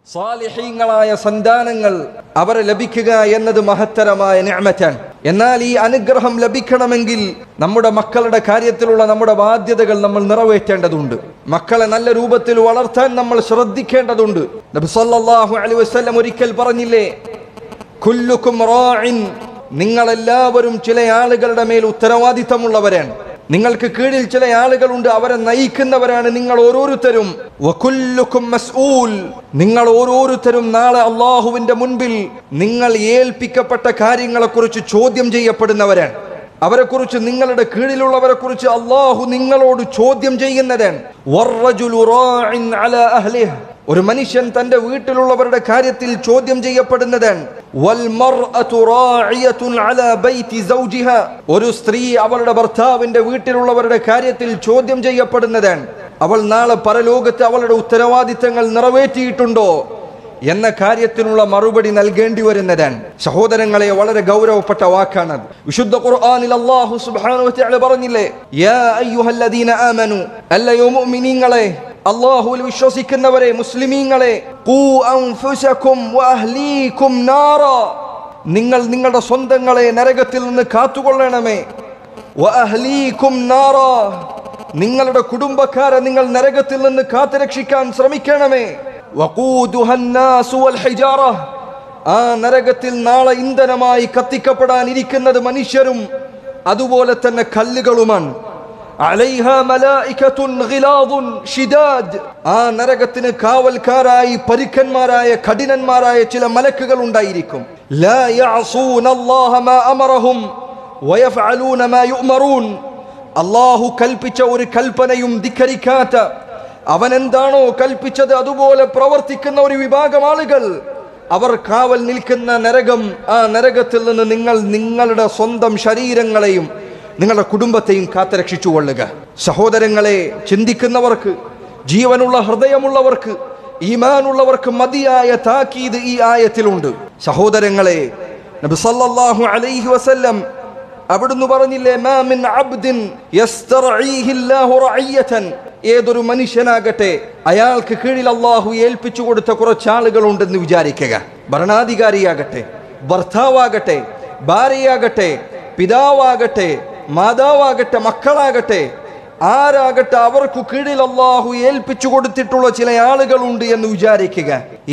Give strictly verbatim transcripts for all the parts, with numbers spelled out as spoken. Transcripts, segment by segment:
സാലിഹീങ്ങളായ സന്താനങ്ങൾ അവരെ ലഭിക്കുക എന്നത് മഹത്തരമായ നിഅമത്താണ്. എന്നാൽ ഈ അനുഗ്രഹം ലഭിക്കണമെങ്കിൽ നമ്മുടെ മക്കളുടെ കാര്യത്തിലുള്ള നമ്മുടെ ബാധ്യതകൾ നമ്മൾ നിറവേറ്റേണ്ടതുണ്ട്. മക്കളെ നല്ല രൂപത്തിൽ വളർത്താൻ നമ്മൾ ശ്രദ്ധിക്കേണ്ടതുണ്ട്. നബി സല്ലല്ലാഹു അലൈഹി വസല്ലം ഒരിക്കൽ പറഞ്ഞില്ലേ, കുല്ലുക്കും റാഇൻ, നിങ്ങളെല്ലാവരും ചില ആളുകളുടെ മേൽ ഉത്തരവാദിത്തമുള്ളവരാണ്. നിങ്ങൾക്ക് കീഴിൽ ചില ആളുകളുണ്ട്, അവരെ നയിക്കുന്നവരാണ് നിങ്ങൾ ഓരോരുത്തരും. വകുല്ലുക്കും മസ്ഊൽ, നിങ്ങൾ ഓരോരുത്തരും നാളെ അള്ളാഹുവിന്റെ മുൻപിൽ നിങ്ങൾ ഏൽപ്പിക്കപ്പെട്ട കാര്യങ്ങളെക്കുറിച്ച് ചോദ്യം ചെയ്യപ്പെടുന്നവരാണ്. അവരെക്കുറിച്ച്, നിങ്ങളുടെ കീഴിലുള്ളവരെ കുറിച്ച് അള്ളാഹു നിങ്ങളോട് ചോദ്യം ചെയ്യുന്നതാണ്. വറജുലു റാഇൻ അലാ അഹ്ലിഹി, ഒരു മനുഷ്യൻ തന്റെ വീട്ടിലുള്ളവരുടെ കാര്യത്തിൽ ചോദ്യം ചെയ്യപ്പെടുന്നതാണ്. വൽ മർഅതു റാഇയത്തുൻ അലാ ബൈതി സൗജിഹാ, ഒരു സ്ത്രീ അവളുടെ ഭർത്താവിന്റെ വീട്ടിലുള്ളവരുടെ കാര്യത്തിൽ ചോദ്യം ചെയ്യപ്പെടുന്നതാണ്. അവൾ നാളെ പരലോകത്ത് അവളുടെ ഉത്തരവാദിത്തങ്ങൾ നിറവേറ്റിയിട്ടുണ്ടോ എന്ന കാര്യത്തിനുള്ള മറുപടി നൽകേണ്ടി വരുന്നതാണ്. സഹോദരങ്ങളെ, വളരെ ഗൗരവപ്പെട്ട വാക്കാണ്. വിശുദ്ധ ഖുർആനിൽ അല്ലാഹു സുബ്ഹാനഹു വ തആല പറഞ്ഞില്ലേ, യാ അയ്യുഹല്ലദീന ആമനു, അല്ലയോ മുഅ്മിനീങ്ങളെ, അല്ലാഹുവിൽ വിശ്വസിക്കുന്നവരെ, മുസ്ലിമീങ്ങളെ, ഖൂ അൻഫുസകും വഅഹ്ലീകും നാറാ, നിങ്ങൾ നിങ്ങളുടെ സ്വന്തങ്ങളെ നരകത്തിൽ നിന്ന് കാത്തുകൊള്ളണമേ. വഅഹ്ലീകും നാറാ, നിങ്ങളുടെ കുടുംബക്കാരെ നിങ്ങൾ നരകത്തിൽ നിന്ന് കാത്തുരക്ഷിക്കാൻ ശ്രമിക്കണമേ. വഖൂദുഹ അന്നാസു വൽ ഹിജാറ, ആ നരകത്തിൽ നാളെ ഇന്ധനമായി കത്തിക്കപ്പെടാനിരിക്കുന്നത് മനുഷ്യരും അതുപോലെ തന്നെ കല്ലുകളുമാണ്. അലൈഹാ മലായികത്തുൻ ഗിലാദുൻ ഷിദാദ്, ആ നരകത്തിന് കാവൽക്കാരായി പരുക്കന്മാരായ കഠിനന്മാരായ ചില മലക്കുകൾ ഉണ്ടായിരിക്കും. ലാ യഅസൂനല്ലാഹ മാ അമറഹും വയഫഅലൂന മാ യുഅ്മറൂൻ, അല്ലാഹു കൽപ്പിച്ച ഒരു കൽപ്പനയും ധിക്കരിക്കാത്ത, അവൻ എന്താണോ കൽപ്പിച്ചത് അതുപോലെ പ്രവർത്തിക്കുന്ന ഒരു വിഭാഗം ആളുകൾ, അവർ കാവൽ നിൽക്കുന്ന നരകം, ആ നരകത്തിൽ നിന്ന് നിങ്ങൾ നിങ്ങളുടെ സ്വന്തം ശരീരങ്ങളെയും നിങ്ങളുടെ കുടുംബത്തെയും കാത്തുരക്ഷിച്ചു കൊള്ളുക. സഹോദരങ്ങളെ, ചിന്തിക്കുന്നവർക്ക്, ജീവനുള്ള ഹൃദയമുള്ളവർക്ക്, ഈമാനുള്ളവർക്ക് മതിയായ താക്കീത് ഈ ആയത്തിലുണ്ട്. സഹോദരങ്ങളെ, നബി സല്ലല്ലാഹു അലൈഹി വസല്ലം അവിടുന്ന് പറഞ്ഞില്ലേ, മാ മിൻ അബ്ദിൻ യസ്തർഈഹി അല്ലാഹു റഅയ്യതൻ, ഏതൊരു മനുഷ്യനാകട്ടെ അയാൾക്ക് കീഴിൽ അള്ളാഹു ഏൽപ്പിച്ചു കൊടുത്ത കുറച്ചാളുകളുണ്ടെന്ന് വിചാരിക്കുക. ഭരണാധികാരിയാകട്ടെ, ഭർത്താവാകട്ടെ, ഭാര്യയാകട്ടെ, പിതാവാകട്ടെ, മാതാവാകട്ടെ, മക്കളാകട്ടെ, ആരാകട്ടെ, അവർക്ക് കീഴിൽ അള്ളാഹു ഏൽപ്പിച്ചു കൊടുത്തിട്ടുള്ള ചില ആളുകളുണ്ട് എന്ന് വിചാരിക്കുക.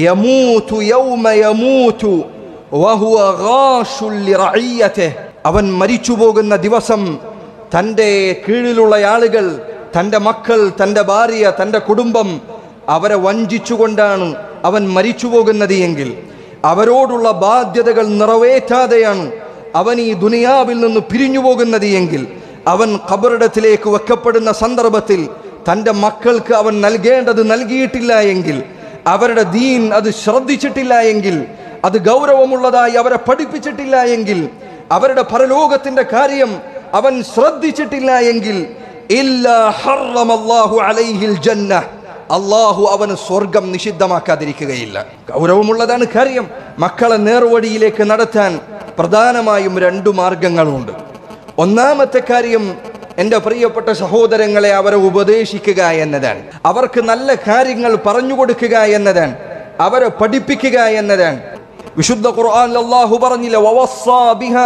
യമൂതു യൗമ യമൂതു വഹുവ ഗാശുൽ ലിറഇയ്യതിഹി, അവൻ മരിച്ചു പോകുന്ന ദിവസം തൻ്റെ കീഴിലുള്ള ആളുകൾ, തൻ്റെ മക്കൾ, തൻ്റെ ഭാര്യ, തൻ്റെ കുടുംബം, അവരെ വഞ്ചിച്ചുകൊണ്ടാണ് അവൻ മരിച്ചു പോകുന്നത് എങ്കിൽ, അവരോടുള്ള ബാധ്യതകൾ നിറവേറ്റാതെയാണ് അവൻ ഈ ദുനിയാവിൽ നിന്ന് പിരിഞ്ഞു പോകുന്നത് എങ്കിൽ, അവൻ ഖബറിടത്തിലേക്ക് വെക്കപ്പെടുന്ന സന്ദർഭത്തിൽ തൻ്റെ മക്കൾക്ക് അവൻ നൽകേണ്ടത് നൽകിയിട്ടില്ല എങ്കിൽ, അവരുടെ ദീൻ അത് ശ്രദ്ധിച്ചിട്ടില്ല എങ്കിൽ, അത് ഗൗരവമുള്ളതായി അവരെ പഠിപ്പിച്ചിട്ടില്ല എങ്കിൽ, അവരുടെ പരലോകത്തിന്റെ കാര്യം അവൻ ശ്രദ്ധിച്ചിട്ടില്ല എങ്കിൽ, ഇല്ലാ ഹറമല്ലാഹു അലൈഹിൽ ജന്ന, അള്ളാഹു അവന് സ്വർഗം നിഷിദ്ധമാക്കാതിരിക്കുകയില്ല. ഗൗരവമുള്ളതാണ് കാര്യം. മക്കളെ നേർവഴിയിലേക്ക് നടത്താൻ പ്രധാനമായും രണ്ടു മാർഗങ്ങളുണ്ട്. ഒന്നാമത്തെ കാര്യം, എൻ്റെ പ്രിയപ്പെട്ട സഹോദരങ്ങളെ, അവരെ ഉപദേശിക്കുക എന്നതാണ്. അവർക്ക് നല്ല കാര്യങ്ങൾ പറഞ്ഞു കൊടുക്കുക എന്നതാണ്. അവരെ പഠിപ്പിക്കുക എന്നതാണ്. വിശുദ്ധ ഖുർആനിൽ അല്ലാഹു പറഞ്ഞില്ല, വവസ്സാ ബിഹാ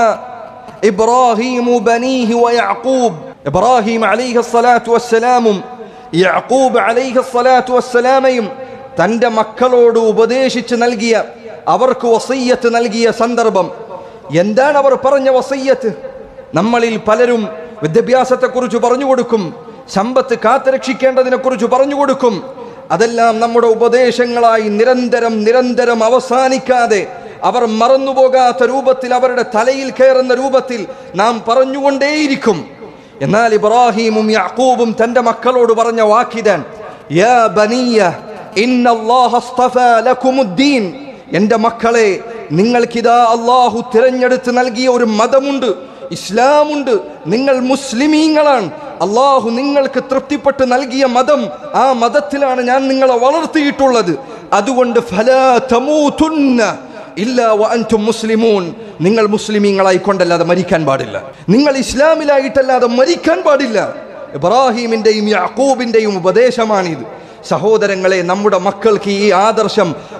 ഇബ്രാഹീമു ബനീഹി വയഅഖൂബ്, ഇബ്രാഹിം അലൈഹിസ്സലാത്തു വസ്സലാമും യഅഖൂബ് അലൈഹിസ്സലാത്തു വസ്സലാമയും തൻ്റെ മക്കളോട് ഉപദേശിച്ച് നൽകിയ, അവർക്ക് വസിയ്യത്ത് നൽകിയ സന്ദർഭം. എന്താണ് അവർ പറഞ്ഞ വസിയ്യത്ത്? നമ്മളിൽ പലരും വിദ്യാഭ്യാസത്തെക്കുറിച്ച് പറഞ്ഞു കൊടുക്കും, സമ്പത്ത് കാത്തുരക്ഷിക്കേണ്ടതിനെ കുറിച്ച് പറഞ്ഞു കൊടുക്കും. അതെല്ലാം നമ്മുടെ ഉപദേശങ്ങളായി നിരന്തരം നിരന്തരം അവസാനിക്കാതെ അവർ മറന്നുപോകാത്ത രൂപത്തിൽ, അവരുടെ തലയിൽ കയറുന്ന രൂപത്തിൽ നാം പറഞ്ഞുകൊണ്ടേയിരിക്കും. എന്നാൽ ഇബ്രാഹീമും യഅഖൂബും തന്റെ മക്കളോട് പറഞ്ഞ വാക്കിതാണ്, യാ ബനിയ ഇന്നല്ലാഹ അസ്തഫാ ലകുമുദ്ദീൻ, എൻ്റെ മക്കളെ, നിങ്ങൾക്കിതാ അള്ളാഹു തിരഞ്ഞെടുത്ത് നൽകിയ ഒരു മതമുണ്ട്, ഇസ്ലാമുണ്ട്. നിങ്ങൾ മുസ്ലിമീങ്ങളാണ്. അള്ളാഹു നിങ്ങൾക്ക് തൃപ്തിപ്പെട്ട് നൽകിയ മതം, ആ മതത്തിലാണ് ഞാൻ നിങ്ങളെ വളർത്തിയിട്ടുള്ളത്. അതുകൊണ്ട് ഫലാ തമൂതുന്ന ഇല്ലാ വഅൻതും മുസ്ലിമൂൻ, നിങ്ങൾ മുസ്ലിമീങ്ങളായി കൊണ്ടല്ലാതെ മരിക്കാൻ പാടില്ല, നിങ്ങൾ ഇസ്ലാമിലായിട്ടല്ലാതെ മരിക്കാൻ പാടില്ല. ഇബ്രാഹീമിന്റെയും യാക്കൂബിന്റെയും ഉപദേശമാണിത്. സഹോദരങ്ങളെ, നമ്മുടെ മക്കൾക്ക് ഈ ആദർശം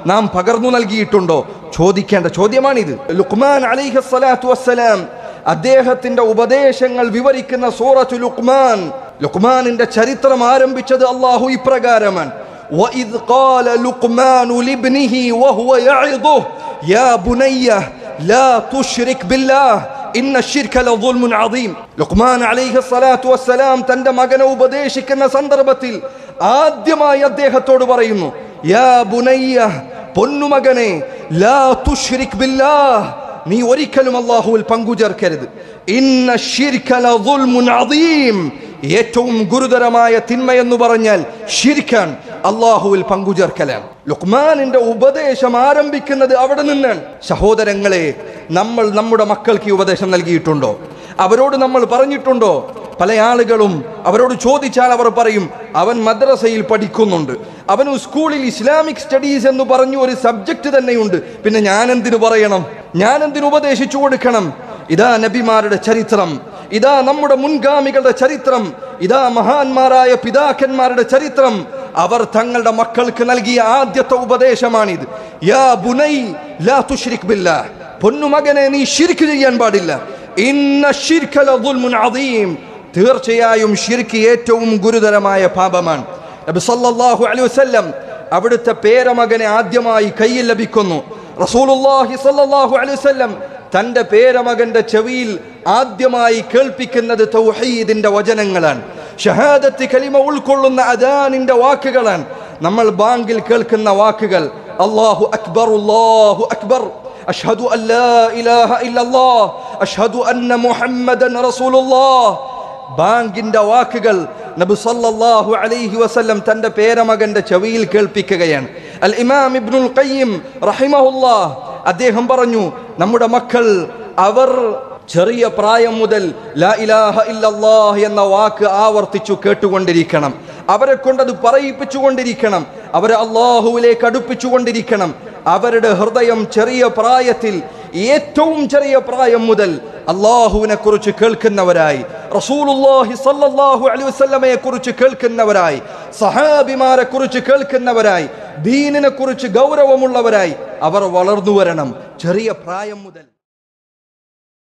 നാം പകർന്നു നൽകിയിട്ടുണ്ടോ? ചോദിക്കേണ്ട ചോദ്യമാണിത്. ലുഖ്മാൻ അലൈഹിസ്സലാത്തു വസ്സലാം അദ്ദേഹത്തിന്റെ ഉപദേശങ്ങൾ വിവരിക്കുന്ന സൂറത്തുൽ ലുഖ്മാൻ, ലുഖ്മാനിന്റെ ചരിത്രം ആരംഭിച്ചത് അല്ലാഹു ഇപ്രകാരമാണ്: وَإِذْ قَالَ لُقْمَانُ لِابْنِهِ وَهُوَ يَعِظُهُ يَا بُنَيَّ لَا تُشْرِكْ بِاللَّهِ إِنَّ الشِّرْكَ لَظُلْمٌ عَظِيمٌ. ലുഖ്മാൻ അലൈഹിസ്സലാത്തു വസ്സലാം തന്റെ മകനെ ഉപദേശിക്കുന്ന സന്ദർഭത്തിൽ ആദ്യമായി അദ്ദേഹത്തോട് പറയുന്നു: യാ ബുനയ്യ, പൊന്നുമകനെ, ലാ തുശ്രിക് ബില്ലാഹ്, നീ ഒരിക്കലും അല്ലാഹുവിൽ പങ്കുചേർക്കരുത്. ഇന്ന ശിർക ലദുൽമുൻ അദീം, ഏറ്റവും ഗുരുതരമായ തിന്മയെന്ന് പറഞ്ഞാൽ ശിർക്കാണ്, അല്ലാഹുവിൽ പങ്കുചേർക്കലാണ്. ലുഖ്മാനിന്റെ ഉപദേശം ആരംഭിക്കുന്നത് അവിടെ നിന്നാണ്. സഹോദരങ്ങളെ, നമ്മൾ നമ്മുടെ മക്കൾക്ക് ഈ ഉപദേശം നൽകിയിട്ടുണ്ടോ? അവരോട് നമ്മൾ പറഞ്ഞിട്ടുണ്ടോ? പല ആളുകളും അവരോട് ചോദിച്ചാൽ അവർ പറയും, അവൻ മദ്രസയിൽ പഠിക്കുന്നുണ്ട്, അവന് സ്കൂളിൽ ഇസ്ലാമിക് സ്റ്റഡീസ് എന്ന് പറഞ്ഞു ഒരു സബ്ജക്റ്റ് തന്നെയുണ്ട്, പിന്നെ ഞാൻ എന്തിനു പറയണം, ഞാൻ എന്തിനു ഉപദേശിച്ചു കൊടുക്കണം? ഇതാ നബിമാരുടെ ചരിത്രം, ഇതാ നമ്മുടെ മുൻഗാമികളുടെ ചരിത്രം, ഇതാ മഹാന്മാരായ പിതാക്കന്മാരുടെ ചരിത്രം. അവർ തങ്ങളുടെ മക്കൾക്ക് നൽകിയ ആദ്യത്തെ ഉപദേശമാണിത്. യാ ബുനൈ ലാ തുശ്രിക് ബില്ലാഹ്, പൊന്നുമകനെ, നീ ശിർക്ക് ചെയ്യാൻ പാടില്ല. ഇന്ന ശിർക ലദുൽമുൻ അദീം, തീർച്ചയായും ശിർക്ക് ഏറ്റവും ഗുരുതരമായ പാപമാണ്. നബി സല്ലല്ലാഹു അലൈഹി വസല്ലം അവിടുത്തെ പേരമകനെ ആദ്യമായി കയ്യിൽ ലഭിക്കുന്നു. റസൂലുള്ളാഹി സല്ലല്ലാഹു അലൈഹി വസല്ലം തന്റെ പേരമകന്റെ ചെവിയിൽ ആദ്യമായി കേൾപ്പിക്കുന്നത് തൗഹീദിന്റെ വചനങ്ങളാണ്, ഷഹാദത്ത് കലിമ ഉൾക്കൊള്ളുന്ന അദാനിന്റെ വാക്കുകളാണ്. നമ്മൾ ബാങ്കിൽ കേൾക്കുന്ന വാക്കുകൾ അല്ലാഹു അക്ബർ, അല്ലാഹു അക്ബർ, അഷ്ഹദു അല്ലാ ഇലാഹ ഇല്ലല്ലാഹ്, അഷ്ഹദു അന്ന മുഹമ്മദൻ റസൂലുള്ളാഹ്. ബാങ്കിന്റെ വാക്കുകൾ നബി സല്ലല്ലാഹു അലൈഹി വസല്ലം തന്റെ പേരമകന്റെ ചെവിയിൽ കേൾപ്പിക്കുകയാണ്. അൽ ഇമാം ഇബ്നുൽ ഖയ്യിം റഹിമഹുല്ലാഹ് അദ്ദേഹം പറഞ്ഞു, നമ്മുടെ മക്കൾ അവർ ചെറിയ പ്രായം മുതൽ ലാ ഇലാഹ ഇല്ലല്ലാഹ് എന്ന വാക്ക് ആവർത്തിച്ചു കേട്ടുകൊണ്ടിരിക്കണം. അവരെ കൊണ്ടത് പറയിപ്പിച്ചുകൊണ്ടിരിക്കണം, അവരെ അല്ലാഹുവിലേക്ക് അടുപ്പിച്ചുകൊണ്ടിരിക്കണം. അവരുടെ ഹൃദയം ചെറിയ പ്രായത്തിൽ, ഏറ്റവും ചെറിയ പ്രായം മുതൽ അല്ലാഹുവിനെ കുറിച്ച് കേൾക്കുന്നവരായി, റസൂലുള്ളാഹി സ്വല്ലല്ലാഹു അലൈഹി വസല്ലമയെ കുറിച്ച് കേൾക്കുന്നവരായി, സഹാബിമാരെ കുറിച്ച് കേൾക്കുന്നവരായി, ദീനിനെ കുറിച്ച് ഗൗരവമുള്ളവരായി അവർ വളർന്നു വരണം ചെറിയ പ്രായം മുതൽ.